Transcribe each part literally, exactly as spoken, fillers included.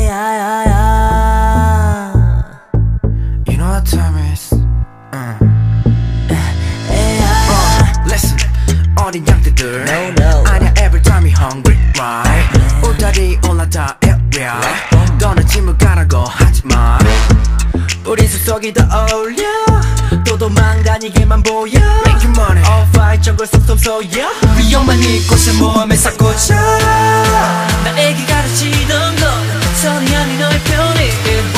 yeah, yeah. You know what time is? Uh. Listen, 어린 양떼들 No, no. 아냐 every time you hungry, right? 울타리 올라타 area 너는 짐을 가라고 하지마 우리 숲속이 더 어울려 또 도망다니게만 보여 Make you money All fight 정글 쏙쏙 쏘여 위험한 이곳을 모험에 싹고쳐 나에게 가르치던 건 선이 아닌 너의 편이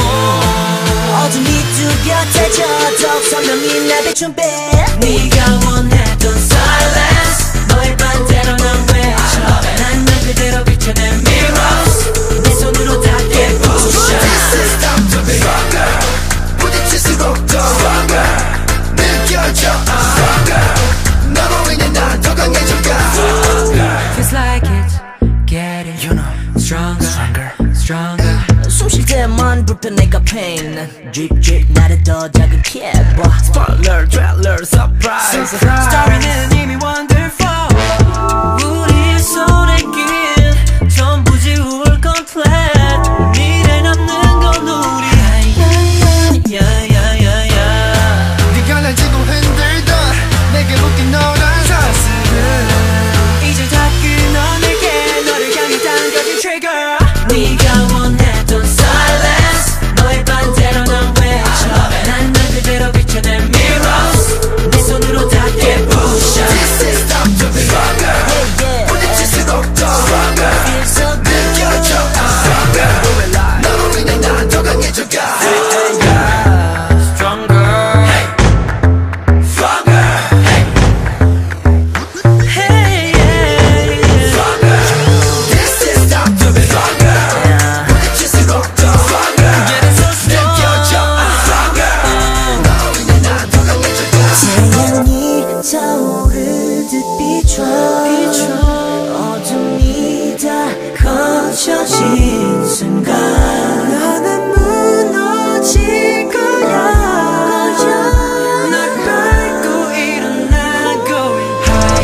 어둠이 두 곁에 져도 선명히 날 비춘 빛 네가 원했던 silence 너의 반대로 난 외쳐 난 날 그대로 비춰낸 mirrors 내 손으로 닿게 부셔 This is time to be stronger 부딪힐수록 더 stronger 느껴져 stronger 너로 인해 난 더 강해져가 Feels like it's getting You know stronger, stronger stronger 숨 쉴 때만 불편해가 pain drip drip 나를 더 자극해 봐 Spoiler, trailer, surprise 스토리는 이미 wonderful 우리의 손에 낀 전부 지울 complete 미래 남는 건 우리 야야야야야 네가 날 지고 흔들던 내게 묶인 너란 사슬은 이제 다 끊어 내게 너를 향해 당겨진 trigger 네가 원했던 silence 너의 반대로 난 외쳐 난 널 그대로 비춰낸 mirrors 내 손으로 닿게 부셔 This is time to be stronger 부딪힐수록 더 stronger Feel so good 느껴져 stronger 너로 인해 난 더 강해져가 stronger Stronger hey yeah Stronger This is time to be stronger 부딪힐수록 더 stronger Getting so strong 느껴져 stronger 너로 인해 난 더 강해져가 태양이 타오르듯 비춰 어둠이 다 거쳐진 순간 나는 무너질 거야 널 밟고 일어나 going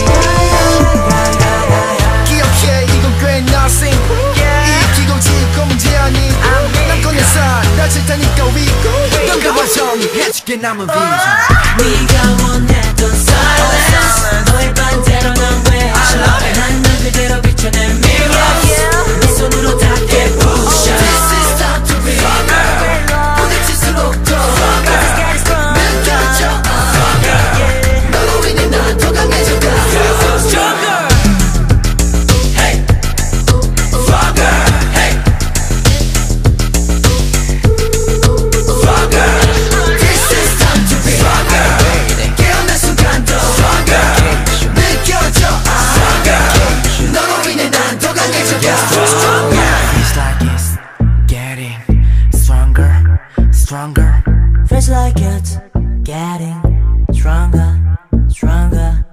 higher 기억해 이건 꽤 nothing 익히고 지고 문제 아닌 난 꺼내서 다칠 테니까 위고 넌 그만 정해지게 남은 비전 네가 원했던 silence 너의 반대로 난 외쳐 난 널 그대로 비춰낸 mirrors 내 손으로 닿게 부셔 This is time to be stronger 부딪힐수록 더 stronger 느껴져 stronger 너로 인해 난 더 강해져가 Stronger Hey Stronger Hey Stronger This is time to be stronger 깨어난 순간도 stronger 느껴져 stronger 너로 인해 난 더 강해져가 Stronger Feels like it's getting stronger Stronger Feels like it's getting stronger, stronger